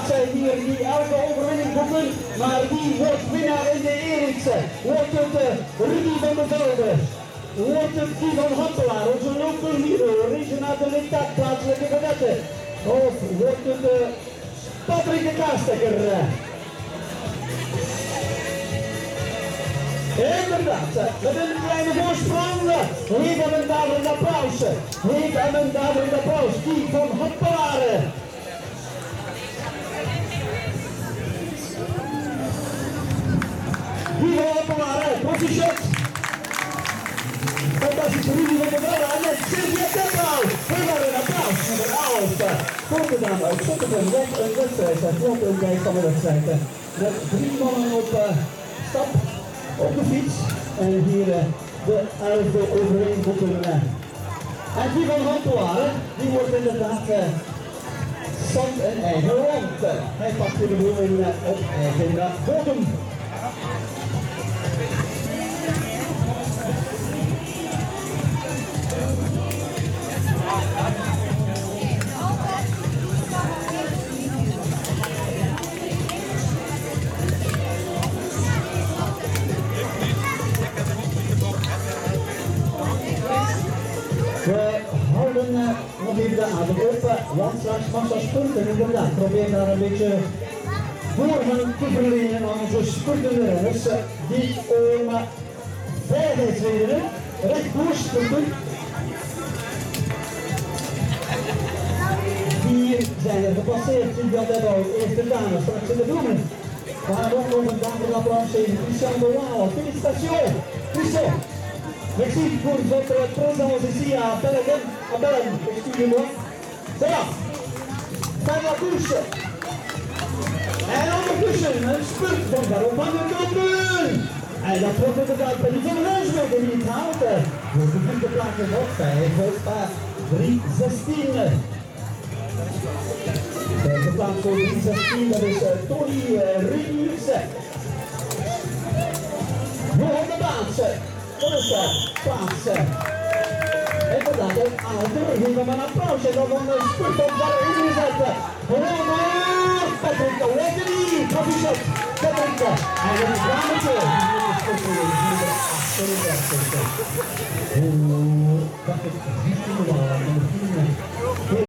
zijn hier die elke overwinning boeken, maar die wordt winnaar in de Erikse. Wordt het Rudy van der Velde? Wordt het die van Hampelaar, onze local hero, regionaal de Lintaak, plaatselijke vedette? Of wordt het Patrick de Kaastekker? Inderdaad, met een kleine voorsprong. Geef hem een daverend applaus. Geef hem een daverend applaus. Die van Hampelaar. Die van Hampelaar, proficiat. Fantastisch, Rudy van der Velde en met Sylvia Teppel. Geef haar een applaus. Nummer 11. Voor de dame uit Zottegem. Wat een wedstrijd. Het wordt een tijd van de wedstrijd. Met 3 mannen op stap. Op de fiets en hier de 11e overheen boeken. En die van Hampelaar, die wordt inderdaad zand en eigen land. Hij pakt de boel op eigen bodem. We houden nog even de adem op, want straks massa spurten inderdaad. Probeer daar een beetje doorgang te verlenen aan onze spurtende renners die om veiligheidsredenen recht doorspurten. Hier zijn er gepasseerd, Sylvia Teppel, eerste dame, straks in de bloemen. We gaan ook nog een daverend applaus geven, Christian de Waal, félicitations, Christian. Merci pour votre présence ici à Bellen, excusez-moi. C'est là. Fin de la couche. En ondertussen een spurt van daarop aan de kampioen. En dat wordt inderdaad bij die van Rensweg die het haalt. Voor de vierde plaats nog 5-3-16. De plaats voor 3-16, dat is Tony Riens. Johan de Baans. Dat is plaats. Inderdaad, een ouder. Geef hem een applaus. En dan een spurt op daar ingezet. Gewoon door. Patrick, lekker die. Proficiat. Patrick. En dan een rametje. Oeh, dat is 15 jaar.